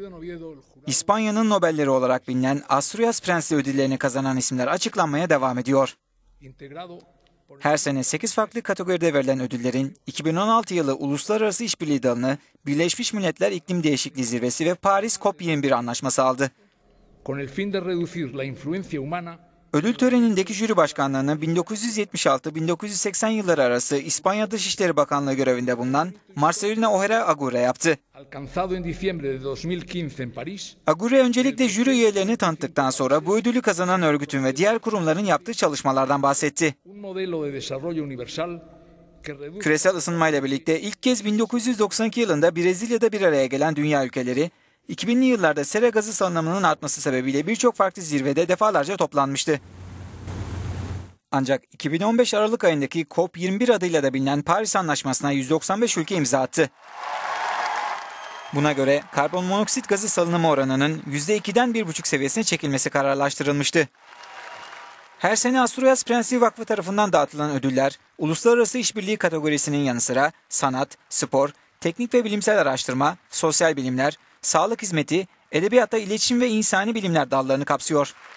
İspanya'nın Nobelleri olarak bilinen Asturias Prensliği ödüllerini kazanan isimler açıklanmaya devam ediyor. Her sene 8 farklı kategoride verilen ödüllerin 2016 yılı Uluslararası İşbirliği Dalı'nı Birleşmiş Milletler İklim Değişikliği Zirvesi ve Paris COP21 anlaşması aldı. Ödül törenindeki jüri başkanlığını 1976-1980 yılları arası İspanya Dışişleri Bakanlığı görevinde bulunan Marcelino Ojeda Agüero yaptı. Agüero öncelikle jüri üyelerini tanıttıktan sonra bu ödülü kazanan örgütün ve diğer kurumların yaptığı çalışmalardan bahsetti. Küresel ısınmayla birlikte ilk kez 1992 yılında Brezilya'da bir araya gelen dünya ülkeleri, 2000'li yıllarda sera gazı salınımının artması sebebiyle birçok farklı zirvede defalarca toplanmıştı. Ancak 2015 Aralık ayındaki COP21 adıyla da bilinen Paris Anlaşması'na 195 ülke imza attı. Buna göre karbon monoksit gazı salınımı oranının %2'den 1,5 seviyesine çekilmesi kararlaştırılmıştı. Her sene Asturias Prensliği Vakfı tarafından dağıtılan ödüller, uluslararası işbirliği kategorisinin yanı sıra sanat, spor, teknik ve bilimsel araştırma, sosyal bilimler, sağlık hizmeti, edebiyatta iletişim ve insani bilimler dallarını kapsıyor.